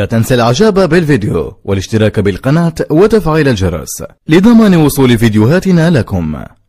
لا تنسى الاعجاب بالفيديو والاشتراك بالقناة وتفعيل الجرس لضمان وصول فيديوهاتنا لكم.